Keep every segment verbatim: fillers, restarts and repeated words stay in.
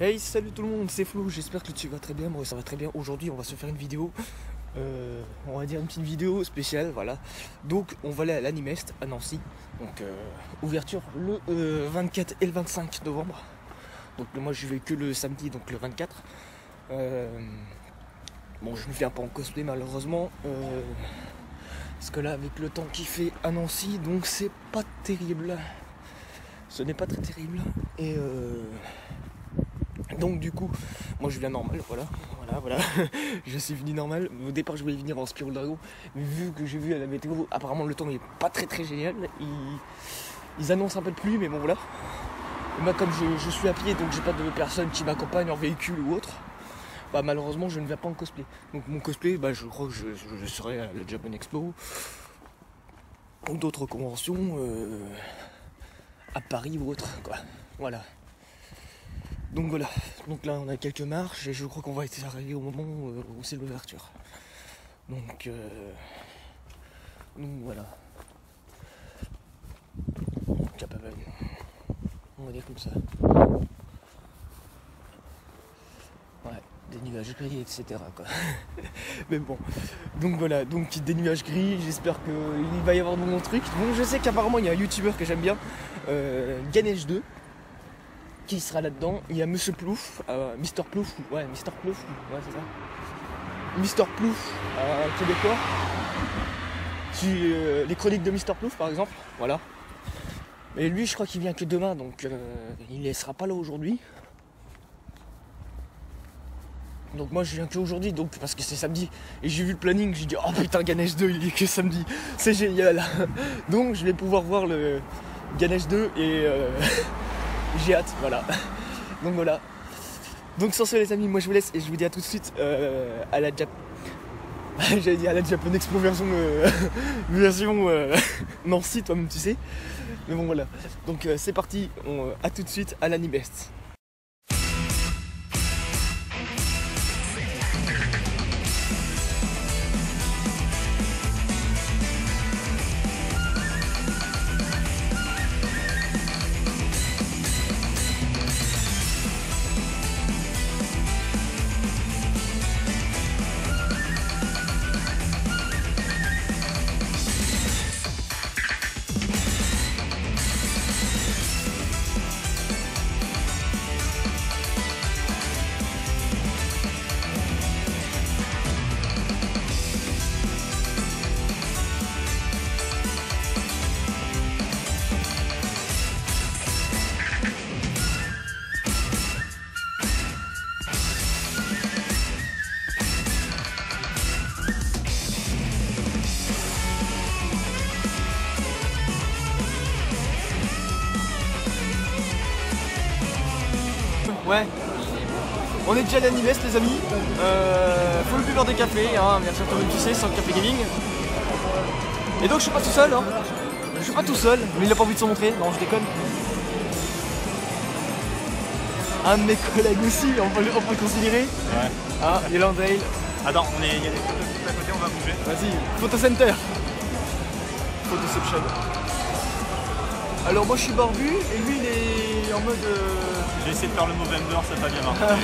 Hey, salut tout le monde, c'est Flo, j'espère que tu vas très bien, moi ça va très bien. Aujourd'hui on va se faire une vidéo, euh, on va dire une petite vidéo spéciale, voilà. Donc on va aller à l'Animest à Nancy, donc euh, ouverture le euh, vingt-quatre et le vingt-cinq novembre. Donc moi je vais que le samedi, donc le vingt-quatre. Euh, bon, je ne viens pas en cosplay malheureusement, euh, parce que là avec le temps qu'il fait à Nancy, donc c'est pas terrible. Ce n'est pas très terrible. Et euh, donc du coup, moi je viens normal, voilà, voilà, voilà. Je suis venu normal. Au départ je voulais venir en Spyro Dragon, mais vu que j'ai vu à la météo, apparemment le temps est pas très très génial. Ils, ils annoncent un peu de pluie, mais bon voilà. Et moi comme je, je suis à pied, donc j'ai pas de personne qui m'accompagne en véhicule ou autre, bah malheureusement je ne viens pas en cosplay. Donc mon cosplay, bah je crois que je, je, je serai à la Japan Expo ou d'autres conventions euh, à Paris ou autre, quoi. Voilà. Donc voilà, donc là on a quelques marches et je crois qu'on va être arrivé au moment où c'est l'ouverture. Donc, euh, donc voilà. Capable. On va dire comme ça. Ouais, des nuages gris, et cetera quoi. Mais bon, donc voilà, donc des nuages gris, j'espère qu'il va y avoir de bons trucs. Bon, je sais qu'apparemment il y a un youtubeur que j'aime bien, euh, Ganesh deux. Qui sera là-dedans. Il y a Monsieur Plouf, euh, Mister Plouf, ouais, Mister Plouf, ouais, c'est ça. Mister Plouf, euh, québécois. Qui, euh, les chroniques de Mister Plouf, par exemple, voilà. Mais lui, je crois qu'il vient que demain, donc euh, il ne sera pas là aujourd'hui. Donc moi, je viens que aujourd'hui, donc parce que c'est samedi. Et j'ai vu le planning, j'ai dit, oh putain, Ganesh deux, il est que samedi. C'est génial. Donc je vais pouvoir voir le Ganesh deux et... Euh, j'ai hâte, voilà. Donc voilà. Donc sur ce les amis, moi je vous laisse et je vous dis à tout de suite euh, à la Jap... J'allais dire à la Japan Expo version euh, version euh, Nancy, toi-même tu sais. Mais bon voilà. Donc euh, c'est parti, on, à tout de suite à l'Animest. Ouais, on est déjà à l'Animest les amis, euh, faut le buveur des cafés, hein, bien sûr comme tu sais, c'est un café gaming. Et donc je suis pas tout seul, hein. Je suis pas tout seul, mais il a pas envie de se montrer, non je déconne. Un de mes collègues aussi, on peut, on peut le considérer. Ouais. Ah, il est Dale. Attends, on est, il y a des photos juste à côté, on va bouger. Vas-y, photo center. Photoception. Alors moi je suis barbu et lui il est en mode... Euh... J'ai essayé de faire le Movember, ça n'a pas bien marché.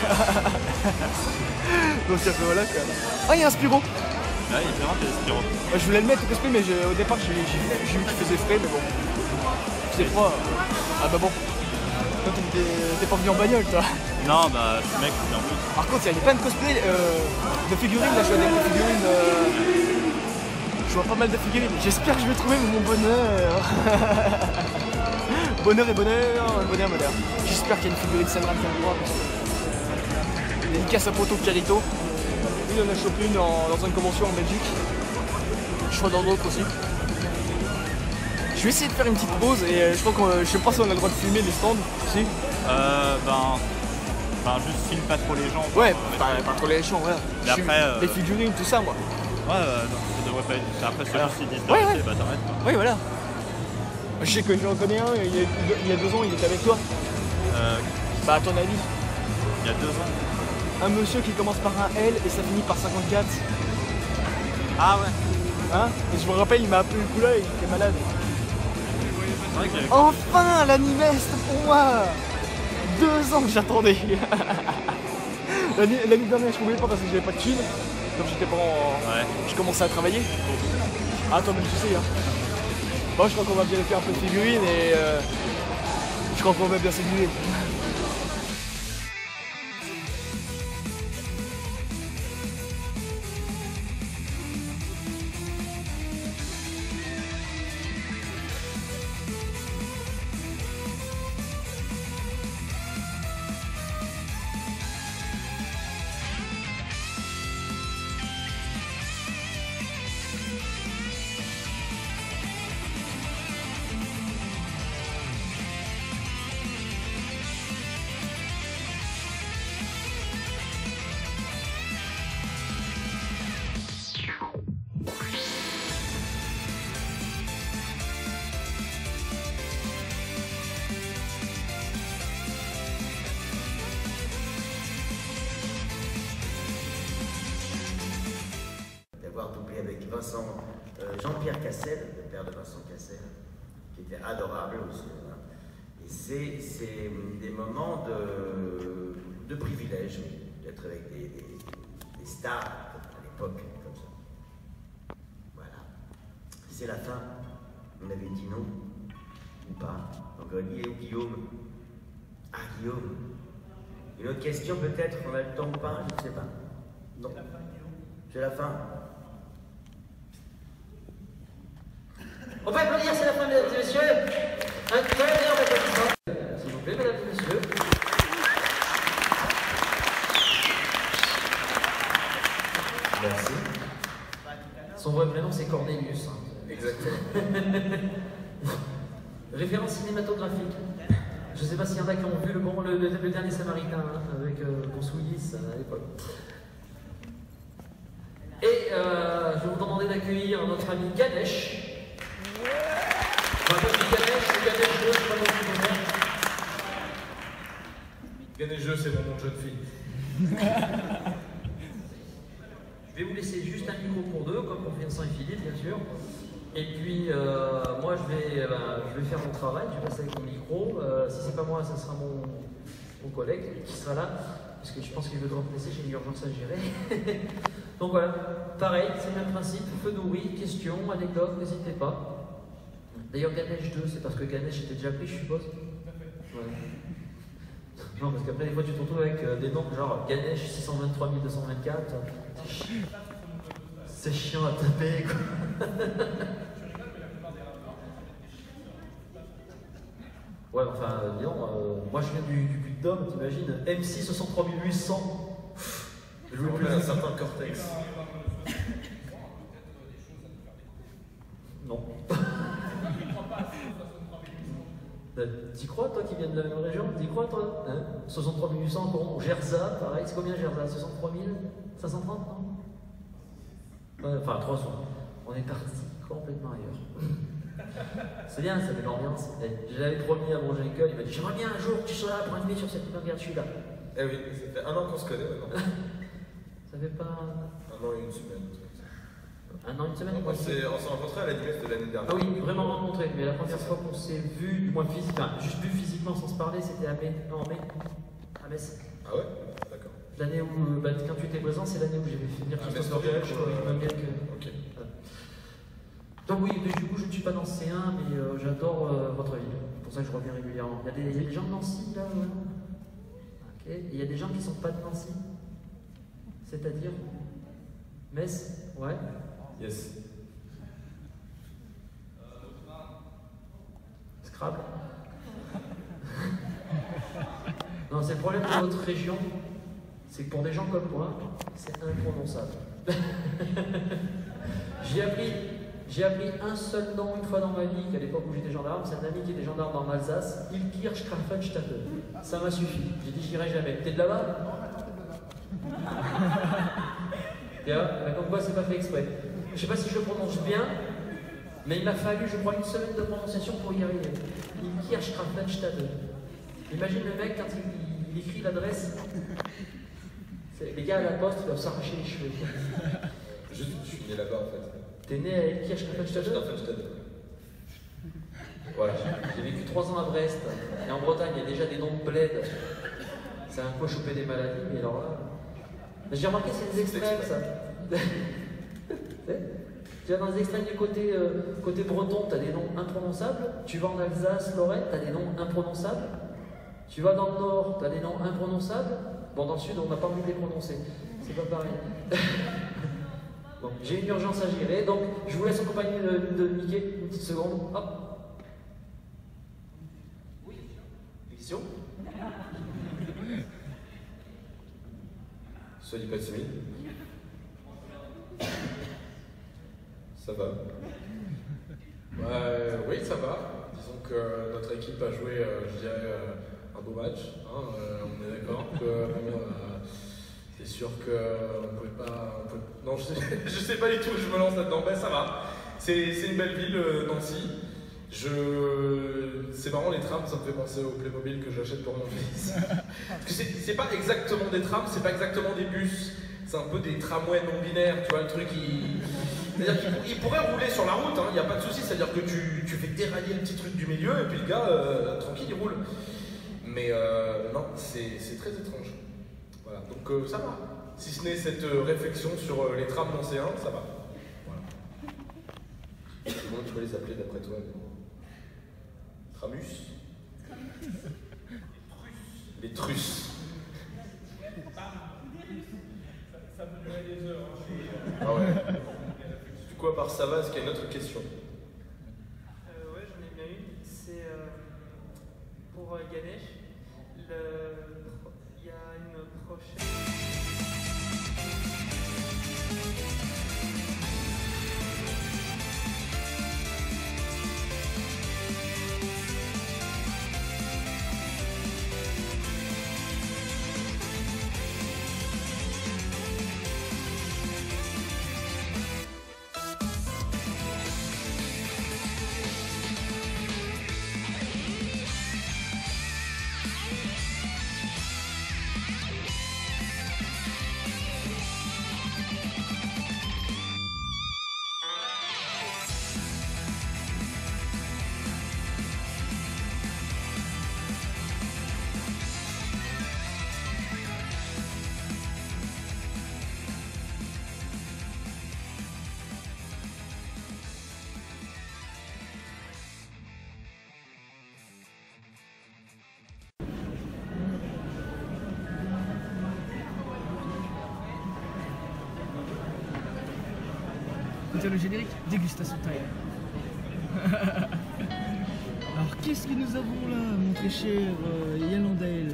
Donc ça fait voilà quoi. Ah il y a un Spyro. Ouais, il est vraiment des Spyro. Je voulais le mettre au cosplay mais au départ j'ai vu qu'il faisait frais mais bon. C'est froid. Ah bah bon. Toi t'es pas venu en bagnole toi. Non bah ce mec c'est un peu... Par contre il y a plein de cosplays euh, de figurines, là je vois des figurines. Euh... Je vois pas mal de figurines. J'espère que je vais trouver mon bonheur. Bonheur et bonheur, bonheur, bonheur. J'espère qu'il y a une figurine Senran qui a le droit. Il y a une casse à poteau de Carito. Il en a chopé une dans, dans une convention en Belgique. Je crois dans d'autres aussi. Je vais essayer de faire une petite pause et euh, je crois qu'on, je sais pas si on a le droit de filmer les stands. Si. Euh ben... Enfin juste filme pas trop les gens. Ouais, pas, pas trop les gens, voilà. Et après, euh... les figurines, tout ça moi. Ouais, euh, non, ça devrait pas être... Après ceux Alors. qui disent Ouais, d'arrêter, ouais. bah t'arrêtes quoi. Oui voilà. Je sais que j'en connais un, il y, a, il y a deux ans il était avec toi. Euh... Bah à ton avis. Il y a deux ans. Un monsieur qui commence par un L et ça finit par cinquante-quatre. Ah ouais. Hein? Et je me rappelle, il m'a appelé le coup là et il était malade. C'est vrai que j'avais... Enfin l'Animest pour moi. deux ans que j'attendais. La nuit, la nuit dernière, je pouvais pas parce que j'avais pas de thunes. Comme j'étais pas en... Ouais. Je commençais à travailler. Ah, toi, mais tu sais, hein. Bon, je crois qu'on va bien faire un peu de figurines et euh, je crois qu'on va bien s'amuser. D'avoir doublé avec Vincent, euh, Jean-Pierre Cassel, le père de Vincent Cassel, qui était adorable aussi. Voilà. Et c'est des moments de, de privilège d'être avec des, des, des stars à l'époque comme ça. Voilà. C'est la fin. On avait dit non ou pas. Encore Guillaume, Guillaume. Ah, Guillaume. Une autre question peut-être, on a le temps ou pas, je ne sais pas. Non. C'est la fin. On peut applaudir, c'est la fin, mesdames et messieurs. Un très bien applaudissement. S'il vous plaît, mesdames et messieurs. Merci. Son vrai prénom, c'est Cornelius. Hein. Exactement. Référence cinématographique. Je ne sais pas s'il y en a qui ont vu le, bon, le, le, le dernier Samaritain hein, avec euh, Bruce Willis à l'époque. Et euh, je vais vous demander d'accueillir notre ami Ganesh. Enfin, moi je dis Ganesh, c'est Ganesh deux, c'est pas mon nom. Ganesh deux, c'est mon nom de jeune fille. Je vais vous laisser juste un micro pour deux, comme pour Vincent et Philippe, bien sûr. Et puis, euh, moi, je vais, euh, je vais faire mon travail, je vais passer avec mon micro. Euh, si c'est pas moi, ça sera mon, mon collègue qui sera là, parce que je pense qu'il veut remplacer, j'ai une urgence à gérer. Donc voilà, pareil, c'est le même principe, feu de oui, questions, anecdotes, n'hésitez pas. D'ailleurs, Ganesh deux, c'est parce que Ganesh était déjà pris, je suppose. Ouais. Non, parce qu'après, des fois, tu te retrouves avec euh, des noms genre Ganesh six cent vingt-trois mille deux cent vingt-quatre. C'est chiant à taper, quoi. Ouais, enfin, euh, disons, euh, moi je viens du, du Puy-de-Dôme, t'imagines, M six soixante-trois mille huit cents. Je jouais plus un certain Cortex. Non. T'y crois, toi qui viens de la même région? T'y crois, toi hein? soixante-trois mille huit cents, bon, Gerza, pareil, c'est combien Gerza? soixante-trois mille cinq cent trente, non? Enfin, trois cents. On est parti complètement ailleurs. C'est bien, ça fait de l'ambiance. Je l'avais promis à mon jeune école, il m'a dit j'aimerais bien un jour que tu sois là pour animer sur cette regarde, je suis là. Eh oui, ça fait un an qu'on se connaît maintenant. Ça fait pas. Un an et une semaine. Un an et une semaine On s'est rencontrés à la Nimest de l'année dernière. Ah oui, vraiment rencontrés, mais la première fois qu'on s'est vu, du moins physiquement, enfin, juste vu physiquement sans se parler, c'était à mai. Non, en mai. À Metz. Ah ouais? D'accord. L'année où, bah, quand tu étais présent, c'est l'année où j'avais fait venir Christophe Dorel, je trouvais même bien que. Ok. Voilà. Donc oui, mais du coup, je ne suis pas dans C un, mais euh, j'adore euh, votre ville. C'est pour ça que je reviens régulièrement. Il y a des, il y a des gens de Nancy, là ouais. Ok. Et il y a des gens qui ne sont pas de Nancy. C'est-à-dire Metz? Ouais. Yes. Scrabble. Non, c'est le problème de votre région, c'est que pour des gens comme moi, c'est imprononçable. J'ai appris, j'ai appris un seul nom une fois dans ma vie, qu'à l'époque où j'étais gendarme, c'est un ami qui était gendarme en Alsace, Ilkirch-Krafenstadt. Ça m'a suffi. J'ai dit, j'irai jamais. T'es de là-bas? Et là, comme quoi, c'est pas fait exprès. Je sais pas si je le prononce bien, mais il m'a fallu, je crois, une semaine de prononciation pour y arriver. Ilkirch-Krafenstadt. Imagine le mec quand il, il écrit l'adresse. Les gars à la poste doivent s'arracher les cheveux. Je, je suis né là-bas en fait. T'es né à Ilkirch-Krafenstadt? Voilà. J'ai vécu trois ans à Brest. Et en Bretagne, il y a déjà des noms de bled. C'est un peu choper des maladies, mais alors là. J'ai remarqué, c'est des extrêmes, ça. Tu vas dans les extrêmes du côté, euh, côté breton, tu as des noms imprononçables. Tu vas en Alsace, Lorraine, tu as des noms imprononçables. Tu vas dans le nord, tu as des noms imprononçables. Bon, dans le sud, on n'a pas envie de les prononcer. C'est pas pareil. Bon, j'ai une urgence à gérer, donc je vous laisse accompagner de, de Mickey, une petite seconde. Hop. Oui. Question. Soyez pas timide. Ça va. Euh, oui, ça va. Disons que notre équipe a joué, euh, je dirais, euh, un beau match. Hein, euh, on est d'accord que euh, c'est sûr qu'on ne pouvait pas. On pouvait... Non, je sais, je sais pas du tout, je me lance là-dedans. Ben, ça va. C'est une belle ville, euh, Nancy. Je... C'est marrant, les trams, ça me fait penser au Playmobil que j'achète pour mon fils. Parce que c'est pas exactement des trams, c'est pas exactement des bus. C'est un peu des tramways non binaires, tu vois, le truc, il... C'est-à-dire qu'il pourrait rouler sur la route, il hein, n'y a pas de souci, c'est-à-dire que tu, tu fais dérailler le petit truc du milieu et puis le gars, euh, tranquille, il roule. Mais euh, non, c'est très étrange. Voilà, donc euh, ça va. Si ce n'est cette euh, réflexion sur euh, les trams nancéens, ça va. Voilà. Comment tu peux les appeler d'après toi? Tramus? Les Trusses. Ça peut durer des heures. Hein. Ah ouais. Du coup, à part ça va, est-ce qu'il y a une autre question? euh, Ouais, j'en ai bien une. C'est euh, pour euh, Ganesh. Il y a une prochaine. Le générique, dégustation time. Alors qu'est-ce que nous avons là, mon très cher euh, Yann Landel?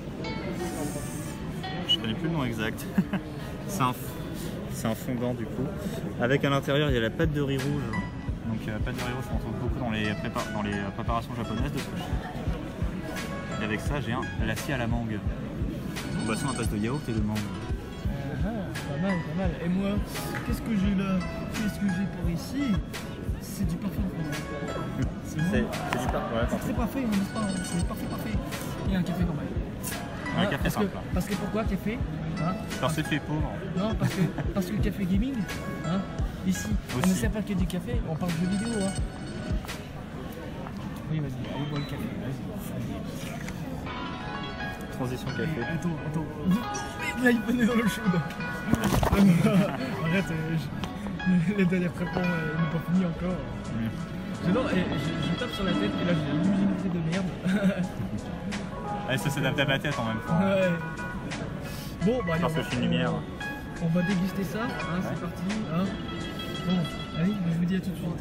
Je connais plus le nom exact. C'est un, un fondant du coup. Avec à l'intérieur il y a la pâte de riz rouge. Donc la pâte de riz rouge on trouve beaucoup dans les, prépa dans les préparations japonaises de ce que je sais. Et avec ça j'ai un l'acier à la mangue. Une boisson à base de yaourt et de mangue. Pas mal, pas mal. Et moi, qu'est-ce que j'ai là? Qu'est-ce que j'ai pour ici? C'est du parfum. C'est bon. du parfum. Ouais, c'est très parfait, on dit pas. C'est parfait, parfait. Et un café normal. Un ah, café parce simple. Que, parce que pourquoi café hein? Parce que tu es pauvre. Non, parce que, parce que le café gaming, hein, ici, aussi. On ne sait pas que du café, on parle de jeux vidéo. Hein. Oui, vas-y, allez boire le café, vas-y. Transition café. Et, attends, attends. Là, il prenait dans le chaud. Arrête, euh, je... les dernières prépas euh, n'ont pas fini encore. Mm. Non, et je, je tape sur la tête et là j'ai une luminosité de merde. Ouais, ça s'adapte à ma tête en même temps. Ouais. Bon, bah allez, parce que je suis une lumière. On va déguster ça, hein, ouais. C'est parti. Hein. Bon, allez, je vous dis à tout de suite.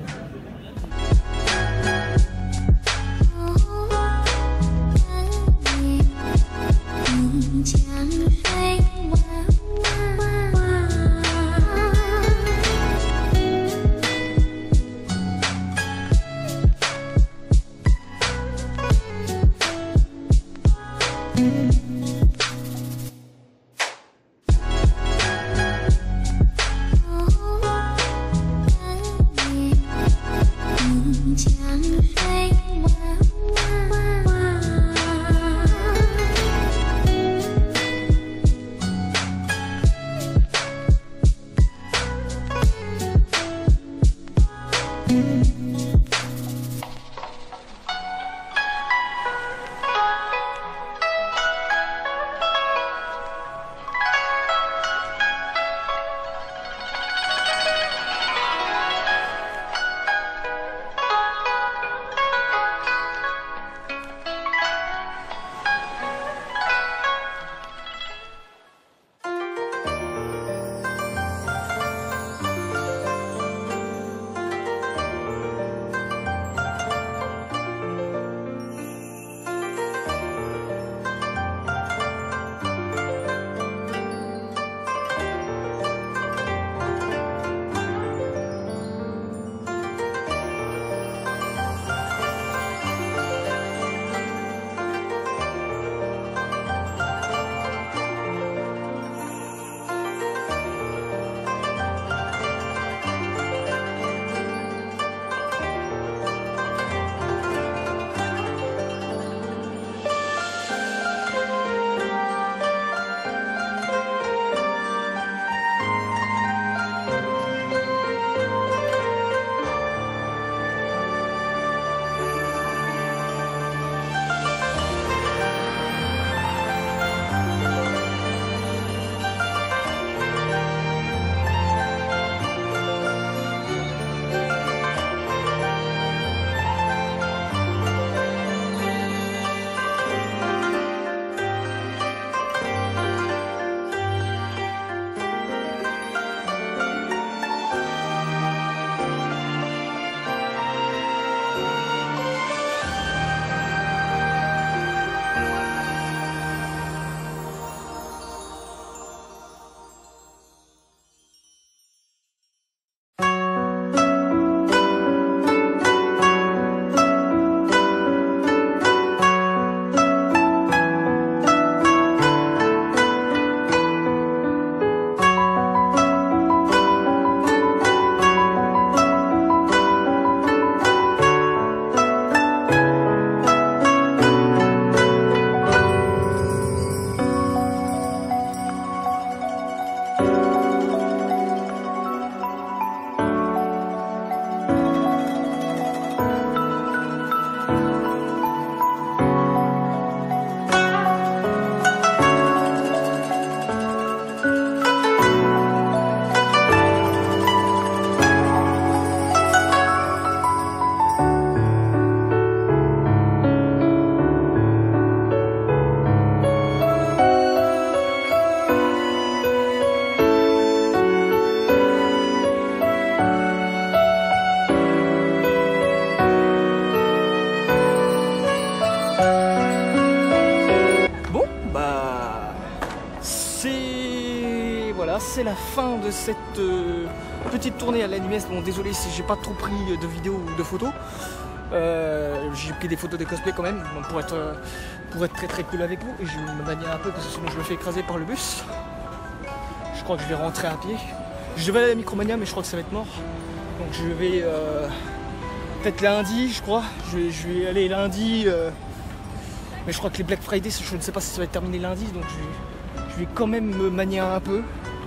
voilà, c'est la fin de cette euh, petite tournée à l'Animest. Bon, désolé si j'ai pas trop pris de vidéos ou de photos. Euh, j'ai pris des photos de cosplay quand même pour être, euh, pour être très très cool avec vous. Et je vais me manier un peu parce que sinon je me fais écraser par le bus. Je crois que je vais rentrer à pied. Je devais aller à la Micromania mais je crois que ça va être mort. Donc je vais euh, peut-être lundi, je crois. Je vais, je vais aller lundi. Euh, mais je crois que les Black Friday, je ne sais pas si ça va être terminé lundi. Donc je vais, je vais quand même me manier un peu.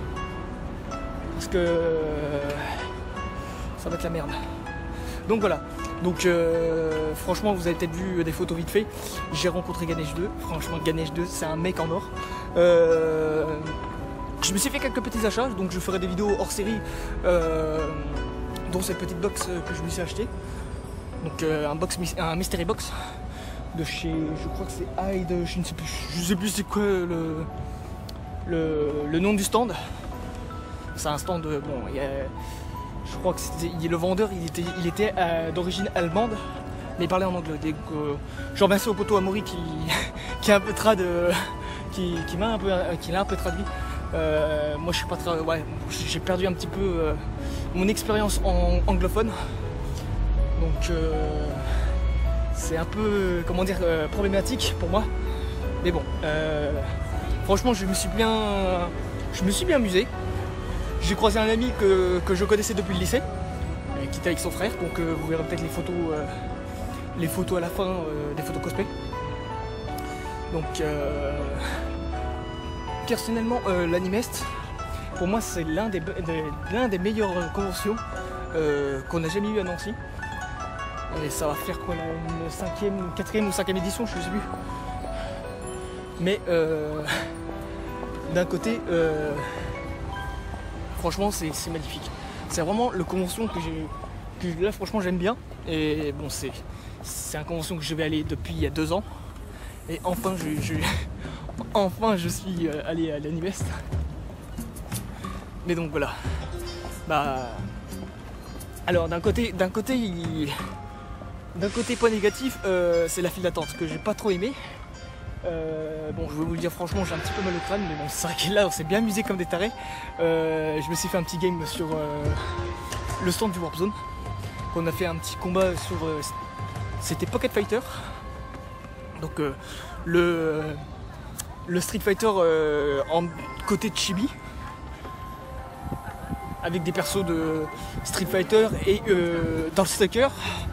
Parce que euh, ça va être la merde. Donc voilà. Donc euh, franchement vous avez peut-être vu des photos vite fait. J'ai rencontré Ganesh deux. Franchement Ganesh deux c'est un mec en or. Euh, je me suis fait quelques petits achats. Donc je ferai des vidéos hors série. Euh, dont cette petite box que je me suis acheté. Donc euh, un, box, un mystery box. De chez, je crois que c'est Hyde. Je ne sais plus, je sais plus c'est quoi le, le, le nom du stand. C'est un stand, bon il y a... Je crois que c'était, le vendeur il était, il était euh, d'origine allemande, mais il parlait en anglais. Donc, euh, je remercie au poteau Amaury qui, qui, un peu trad, euh, qui, qui m'a un peu, qui l'a un peu traduit. Euh, moi je suis pas très, ouais, j'ai perdu un petit peu euh, mon expérience en anglophone, donc euh, c'est un peu, comment dire, euh, problématique pour moi. Mais bon, euh, franchement je me suis bien, je me suis bien amusé. J'ai croisé un ami que, que je connaissais depuis le lycée, qui était avec son frère, donc euh, vous verrez peut-être les photos, euh, les photos à la fin, euh, des photos cosplay. Donc euh, personnellement, euh, l'Animest, pour moi c'est l'un des, des, l'un des meilleures conventions euh, qu'on a jamais eu à Nancy. Et ça va faire quoi là, une cinquième, une quatrième ou cinquième édition, je ne sais plus. Mais euh, d'un côté, euh, franchement c'est magnifique. C'est vraiment le convention que j'ai, que là franchement j'aime bien. Et bon c'est c'est un convention que je vais aller depuis il y a deux ans. Et enfin je, je enfin je suis allé à l'Animest. Mais donc voilà. Bah alors d'un côté d'un côté il... d'un côté point négatif euh, c'est la file d'attente que j'ai pas trop aimé. Euh, bon je vais vous le dire franchement j'ai un petit peu mal au crâne mais bon c'est vrai que là on s'est bien amusé comme des tarés. Euh, je me suis fait un petit game sur euh, le stand du Warp Zone. On a fait un petit combat sur euh, c'était Pocket Fighter. Donc euh, le, le Street Fighter euh, en côté de Chibi. Avec des persos de Street Fighter et euh, Darkstalker.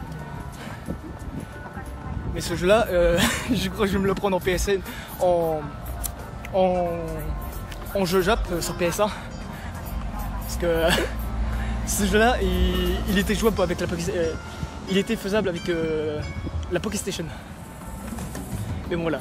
Mais ce jeu là, euh, je crois que je vais me le prendre en P S N, en, en, en jeu Jap sur P S un. Parce que ce jeu là, il, il était jouable avec la euh, il était faisable avec euh, la PokéStation. Mais bon voilà.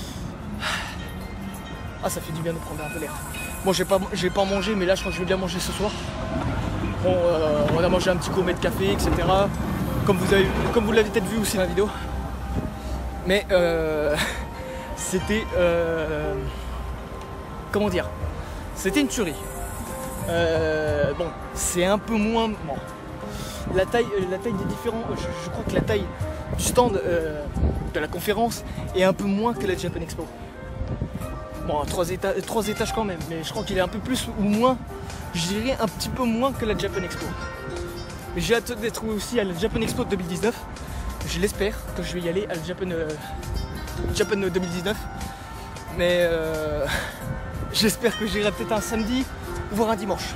Ah ça fait du bien de prendre un peu l'air. Bon j'ai pas, j'ai pas mangé mais là je crois que je vais bien manger ce soir. Bon, euh, on a mangé un petit gourmet de café, et cetera. Comme vous avez, comme vous l'avez peut-être vu aussi dans la vidéo. Mais euh, c'était euh, comment dire, c'était une tuerie. Euh, bon, c'est un peu moins. Bon, la taille, la taille des différents. Je, je crois que la taille du stand euh, de la conférence est un peu moins que la Japan Expo. Bon, trois étages, trois étages quand même, mais je crois qu'il est un peu plus ou moins. Je dirais un petit peu moins que la Japan Expo. Mais j'ai hâte d'être aussi à la Japan Expo de deux mille dix-neuf. Je l'espère que je vais y aller à la Japan, euh, Japan deux mille dix-neuf. Mais euh, j'espère que j'irai peut-être un samedi, voire un dimanche.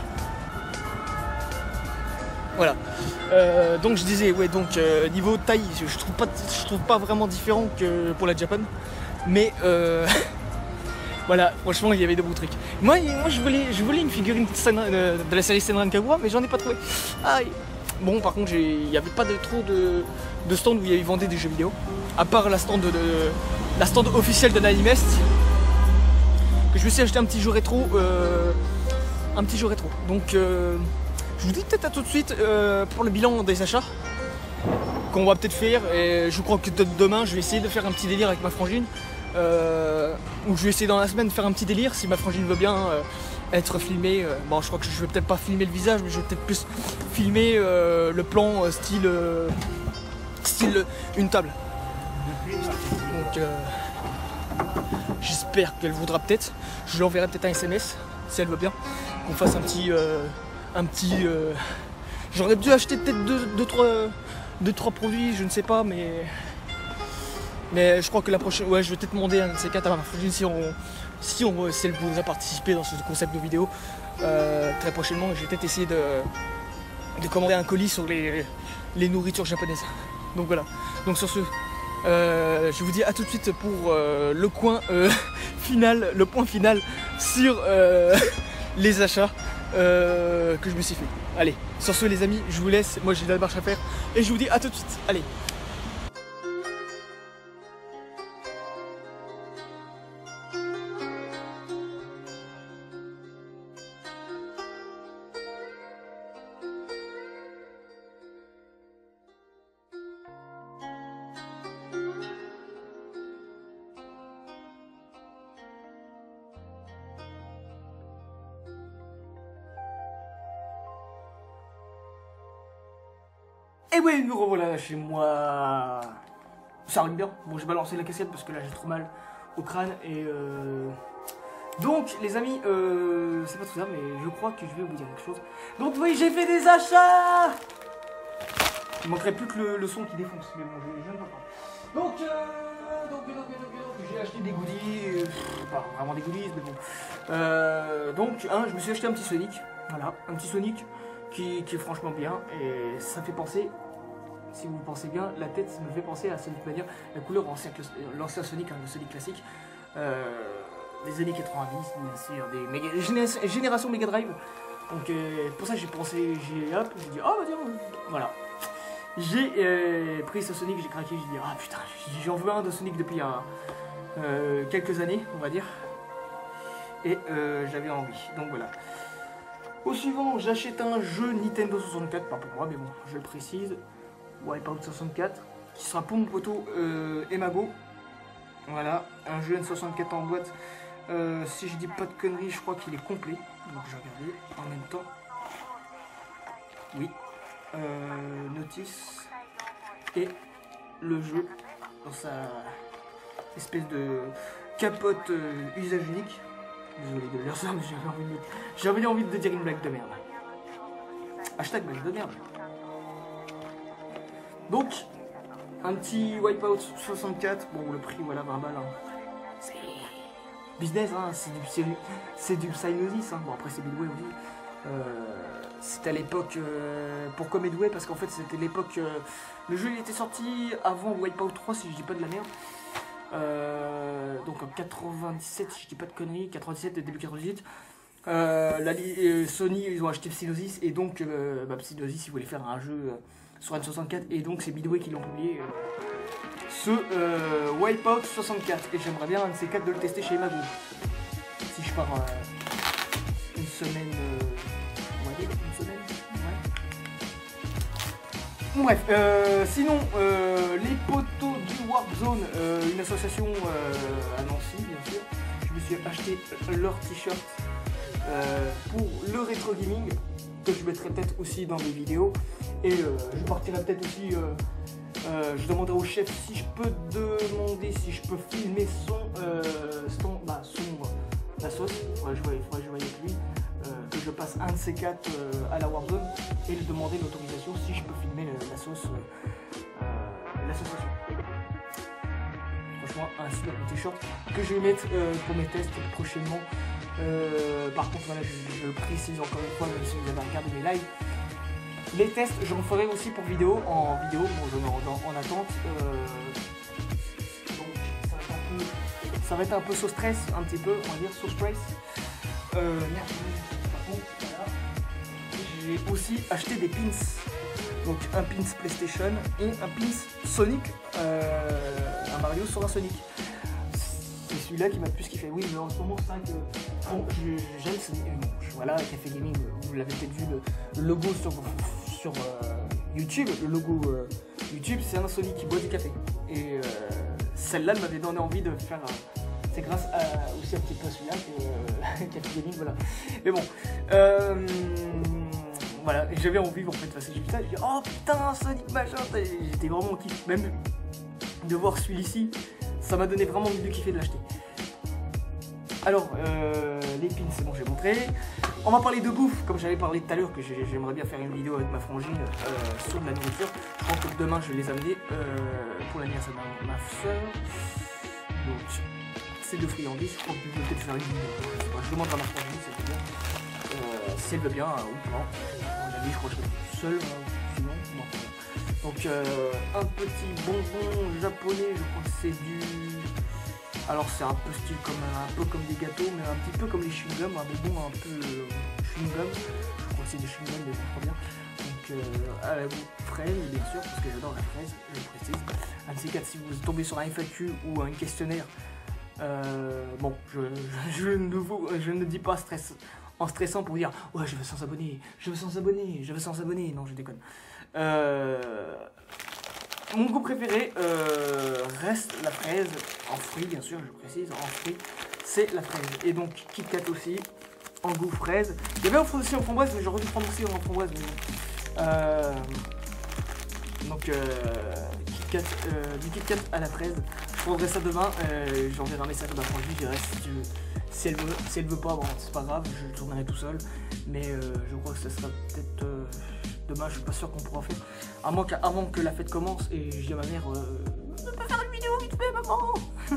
Voilà. Euh, donc je disais, ouais, donc euh, niveau taille, je, je trouve pas, je trouve pas vraiment différent que pour la Japan. Mais euh, voilà, franchement, il y avait de beaux trucs. Moi, moi je, voulais, je voulais une figurine de, de la série Senran Kagura, mais j'en ai pas trouvé. Aïe. Bon, par contre, il n'y avait pas de, trop de, de stand où il y avait vendu des jeux vidéo. À part la stand, de, de, la stand officielle de l'Animest. Que je me suis acheté un petit jeu rétro. Euh, un petit jeu rétro. Donc, euh, je vous dis peut-être à tout de suite euh, pour le bilan des achats. Qu'on va peut-être faire. Et je crois que demain, je vais essayer de faire un petit délire avec ma frangine. Euh, ou je vais essayer dans la semaine de faire un petit délire si ma frangine veut bien euh, être filmée. Euh, bon, je crois que je vais peut-être pas filmer le visage, mais je vais peut-être plus filmer euh, le plan euh, style euh, style euh, une table. Donc euh, j'espère qu'elle voudra peut-être. Je lui enverrai peut-être un S M S si elle veut bien, qu'on fasse un petit, euh, un petit. Euh... J'aurais dû acheter peut-être deux, deux, trois, deux, trois produits, je ne sais pas, mais. Mais je crois que la prochaine. Ouais, je vais peut-être demander un de ces quatre à ma frangine si on. Si, on, si elle voudrait participer dans ce concept de vidéo euh, très prochainement. Je vais peut-être essayer de, de commander un colis sur les, les nourritures japonaises. Donc voilà. Donc sur ce, euh, je vous dis à tout de suite pour euh, le coin euh, final, le point final sur euh, les achats euh, que je me suis fait. Allez, sur ce les amis, je vous laisse. Moi j'ai de la marche à faire et je vous dis à tout de suite. Allez. Et ouais, nous revoilà chez moi. Ça rime bien. Bon, j'ai balancé la casquette parce que là j'ai trop mal au crâne. Et euh... donc, les amis, euh... c'est pas tout ça, mais je crois que je vais vous dire quelque chose. Donc, oui, j'ai fait des achats. Il manquerait plus que le, le son qui défonce. Mais bon, je viens de pas parler. Donc, euh... donc, donc, donc, donc j'ai acheté des goodies. Euh... Pas vraiment des goodies, mais bon. Euh... Donc, hein, je me suis acheté un petit Sonic. Voilà, un petit Sonic qui, qui est franchement bien. Et ça fait penser. Si vous pensez bien, la tête me fait penser à Sonic Mania, la couleur l'ancien Sonic, hein, le Sonic classique, euh, des années quatre-vingt-dix, bien sûr, des méga, géné génération Mega Drive. Donc euh, pour ça j'ai pensé, j'ai hop, j'ai dit, oh bah tiens, voilà. J'ai euh, pris ce Sonic, j'ai craqué, j'ai dit, ah putain, j'en veux un de Sonic depuis un, euh, quelques années, on va dire. Et euh, j'avais envie, donc voilà. Au suivant, j'achète un jeu Nintendo soixante-quatre, pas pour moi, mais bon, je le précise. Wipeout soixante-quatre, qui sera pour mon poteau euh, Emago. Voilà, un jeu N soixante-quatre en boîte. Euh, si je dis pas de conneries, je crois qu'il est complet. Donc j'ai regardé en même temps. Oui. Euh, notice. Et le jeu dans sa espèce de capote euh, usage unique. Désolé de dire ça, mais j'avais envie, de... j'avais envie de dire une blague de merde. Hashtag blague de merde. Donc, un petit Wipeout soixante-quatre, bon le prix voilà vingt balles, hein. C'est business, hein. C'est du, du Psygnosis, hein. Bon après c'est Midway aussi. Euh, c'était à l'époque, euh, pourquoi Midway? Parce qu'en fait c'était l'époque, euh, le jeu il était sorti avant Wipeout trois si je dis pas de la merde. Euh, donc en quatre-vingt-dix-sept si je dis pas de conneries, quatre-vingt-dix-sept, début quatre-vingt-dix-huit. Euh, la, euh, Sony ils ont acheté Psygnosis et donc euh, bah, Psygnosis ils voulaient faire un jeu... Euh, sur N soixante-quatre et donc c'est Midway qui l'ont publié euh, ce euh, Wipeout soixante-quatre et j'aimerais bien un de ces quatre de le tester chez Emago si je pars euh, une semaine euh, on va dire une semaine ouais. Bref euh, sinon euh, les poteaux du Warp Zone euh, une association euh, à Nancy bien sûr, je me suis acheté leur t-shirt euh, pour le rétro gaming que je mettrai peut-être aussi dans mes vidéos. Et euh, je partirai peut-être aussi, euh, euh, je demanderai au chef si je peux demander si je peux filmer son, euh, son, bah, son euh, la sauce. Il faudrait que je voie, il faudrait que je voie avec lui, euh, que je passe un de ces quatre euh, à la Warzone et lui demander l'autorisation si je peux filmer le, la sauce, euh, l'association. Franchement, un super t-shirt que je vais mettre euh, pour mes tests prochainement. Euh, par contre, voilà, je, je le précise encore une fois, même si vous avez regardé mes lives. Les tests, j'en ferai aussi pour vidéo, en vidéo, bon, je mets en, en attente. Euh, donc, ça va, être un peu, ça va être un peu sauce stress, un petit peu, on va dire, sauce stress. Euh, merde, par contre, voilà. J'ai aussi acheté des pins. Donc, un pins PlayStation et un pins Sonic, euh, un Mario sur un Sonic. C'est celui-là qui m'a le plus kiffé. Oui, mais en ce moment, c'est vrai que bon, j'aime Sonic. Bon, voilà, Café Gaming, vous l'avez peut-être vu, le, le logo sur, sur euh, YouTube. Le logo euh, YouTube, c'est un Sonic qui boit du café. Et euh, celle-là m'avait donné envie de faire. Euh, c'est grâce à, aussi un petit peu à celui-là que euh, Café Gaming, voilà. Mais bon. Euh, Voilà, j'avais envie en fait, parce que j'ai vu ça, j'ai dit oh putain Sonic machin, j'étais vraiment en kiff, même de voir celui-ci, ça m'a donné vraiment envie de kiffer de l'acheter. Alors, euh, les pins, c'est bon, j'ai montré. On va parler de bouffe, comme j'avais parlé tout à l'heure, que j'aimerais bien faire une vidéo avec ma frangine euh, sur de la nourriture. Je pense que demain, je vais les amener euh, pour l'anniversaire de ma, ma soeur. Donc, c'est de friandises. Je crois que je vais peut-être faire une vidéo. Je, sais pas, je demande à ma frangine si elle veut bien. Euh, si elle veut bien, euh, ou non. À mon avis, je crois que je serai tout seul. Euh, sinon, non. Donc, euh, un petit bonbon japonais, je crois que c'est du... Alors c'est un peu style comme un, un peu comme des gâteaux, mais un petit peu comme les chewing-gums, un bonbon un peu euh, chewing-gum. Je crois que c'est des chewing-gums, mais je comprends bien. Donc euh, à la goût fraise, bien sûr, parce que j'adore la fraise, je le précise. Un de ces quatre, si vous tombez sur un F A Q ou un questionnaire, euh, bon, je, je, je, ne vous, je ne dis pas stress, en stressant pour dire ouais, je veux cent abonnés, je veux cent abonnés, je veux cent abonnés. Non, je déconne. Euh, Mon goût préféré euh, reste la fraise, en fruits bien sûr, je précise, en fruits, c'est la fraise. Et donc Kit Kat aussi, en goût fraise. Il y avait aussi en framboise, mais j'aurais dû prendre aussi en framboise. Mais... Euh... Donc euh, Kit Kat, euh, du Kit Kat à la fraise. Je prendrai ça demain, euh, j'enverrai un message à ma frangine, je dirais si, tu veux, si elle veut, si elle veut pas, bon c'est pas grave, je le tournerai tout seul. Mais euh, je crois que ça sera peut-être... Euh... Demain, je suis pas sûr qu'on pourra faire. À moins que, avant que la fête commence et je dis à ma mère euh, je peux faire une vidéo vite fait, maman.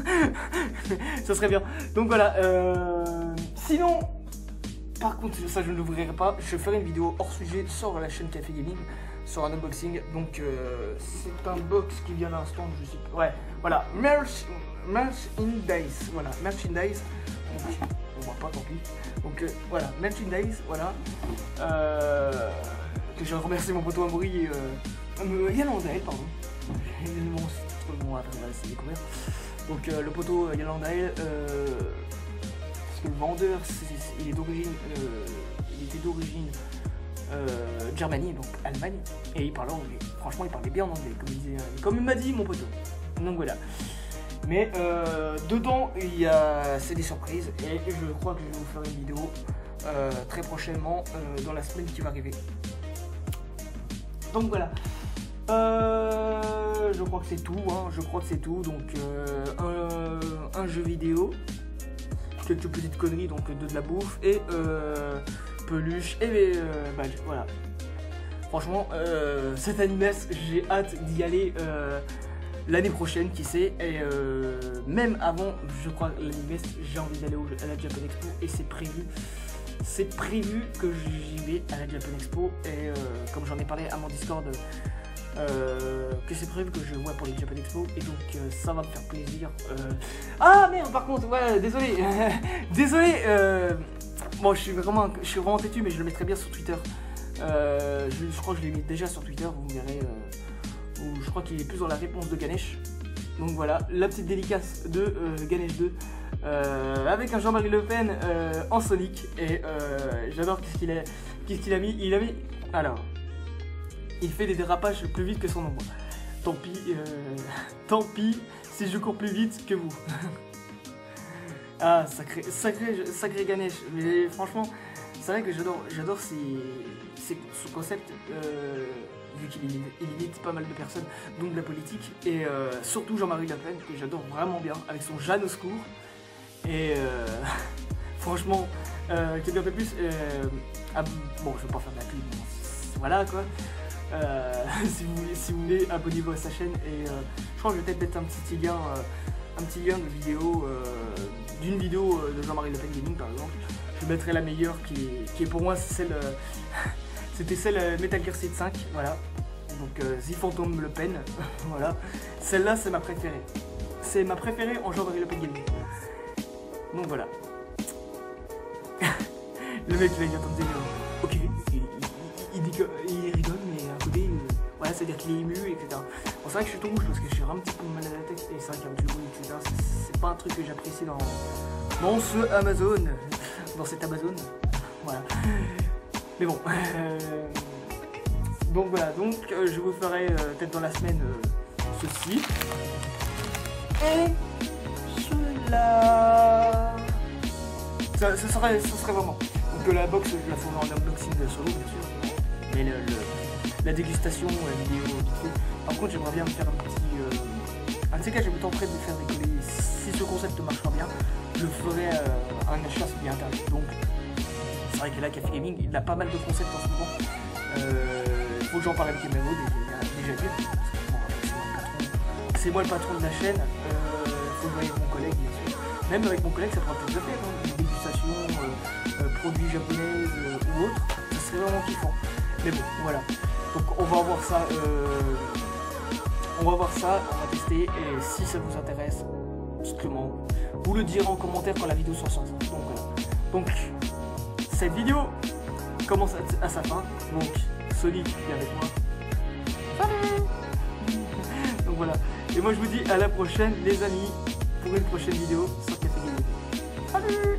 Ça serait bien. Donc voilà. Euh, sinon, par contre, ça je ne l'ouvrirai pas. Je ferai une vidéo hors sujet sur la chaîne Café Gaming, sur un unboxing. Donc euh, c'est un box qui vient d'instant. Je sais pas. Ouais. Voilà. Merch, merchandise. Voilà. Merchandise. On voit pas, tant pis. Donc euh, voilà. Merchandise. Voilà. Euh. Que je remercie mon poteau Amaury et euh, Yalandael, pardon. Le monstre, bon, après on va essayer de découvrir. Donc euh, le poteau Yalandael, euh, parce que le vendeur, c est, c est, il est d'origine, euh, il était d'origine euh, Germanie, donc Allemagne, et il parlait anglais. Franchement, il parlait bien en anglais, comme il, disait, comme il m'a dit mon poteau. Donc voilà. Mais euh, dedans, il y a, c'est des surprises, et je crois que je vais vous faire une vidéo euh, très prochainement, euh, dans la semaine qui va arriver. Donc voilà, euh, je crois que c'est tout, hein. Je crois que c'est tout, donc euh, un, un jeu vidéo, quelques petites conneries, donc de, de la bouffe, et euh, peluche, et euh, badge, voilà. Franchement, euh, cet animes, j'ai hâte d'y aller euh, l'année prochaine, qui sait, et euh, même avant, je crois, l'animes, j'ai envie d'aller à la Japan Expo, et c'est prévu. C'est prévu que j'y vais à la Japan Expo et euh, comme j'en ai parlé à mon Discord, euh, que c'est prévu que je vois pour les Japan Expo et donc euh, ça va me faire plaisir. Euh... Ah merde, par contre, ouais, désolé, désolé. Euh... Bon, je suis vraiment, je suis vraiment têtu, mais je le mettrai bien sur Twitter. Euh, je, je crois que je l'ai mis déjà sur Twitter, vous verrez. Euh, où je crois qu'il est plus dans la réponse de Ganesh. Donc voilà, la petite dédicace de euh, Ganesh deux. Euh, avec un Jean-Marie Le Pen euh, en Sonic et euh, j'adore qu'est-ce qu'il a, qu'est-ce qu'il a mis. Il a mis. Alors, il fait des dérapages plus vite que son ombre. Tant pis, euh, tant pis si je cours plus vite que vous. Ah, sacré, sacré, sacré Ganesh. Mais franchement, c'est vrai que j'adore, j'adore son concept. Euh, vu qu'il imite pas mal de personnes, donc de la politique, et euh, surtout Jean-Marie Le Pen, que j'adore vraiment bien, avec son Jeanne au secours. Et euh, franchement, euh, que dire de plus, euh, ah, bon, je vais pas faire de la pub, voilà quoi. Euh, si, vous, si vous voulez, abonnez-vous à sa chaîne, et euh, je crois que je vais peut-être mettre un petit lien, euh, un petit lien de vidéo, euh, d'une vidéo de Jean-Marie Le Pen Gaming par exemple. Je mettrai la meilleure, qui est, qui est pour moi celle... Euh, C'était celle euh, Metal Gear Solid cinq, voilà. Donc euh, The Phantom Le Pen, voilà. Celle-là, c'est ma préférée. C'est ma préférée en Jean-Marie Le Pen Gaming. Donc voilà. Le mec, il va dire, attendez, euh, ok, il, il, il dit qu'il rigole, mais à côté, euh, voilà, c'est-à-dire qu'il est ému, et cetera. Bon, c'est vrai que je suis tout rouge parce que je suis un petit peu mal à la tête, et c'est vrai qu'il y a un petit bruit, et cetera. C'est pas un truc que j'apprécie dans, dans ce Amazon, dans cet Amazon, voilà. Mais bon, euh, donc voilà, donc euh, je vous ferai euh, peut-être dans la semaine euh, ceci. Et cela. Ça, ça, serait, ça serait vraiment. Donc la box, je la ferai en unboxing solo, bien sûr. Mais le, le, la dégustation, la vidéo, tout. Par contre, j'aimerais bien me faire un petit. Euh, un de ces cas, je me tenterai de faire décoller. Si ce concept marchera bien, je ferai. Euh, un achat via internet. Donc c'est vrai que là Café Gaming il a pas mal de concepts en ce moment. Il faut que j'en parle avec Emmanuel déjà dit. C'est moi le patron de la chaîne, il euh, faut jouer avec mon collègue bien sûr. Même avec mon collègue ça pourrait peut-être faire, hein, une dégustation, euh, euh, produits japonaises euh, ou autre, ça serait vraiment kiffant. Mais bon, voilà. Donc on va voir ça, euh, on va voir ça, on va tester et si ça vous intéresse, justement, vous le direz en commentaire quand la vidéo sera sortie. Donc voilà. Donc cette vidéo commence à, à sa fin, donc Sonic est avec moi. Salut. Donc voilà. Et moi je vous dis à la prochaine les amis pour une prochaine vidéo sur Café Gaming. Salut.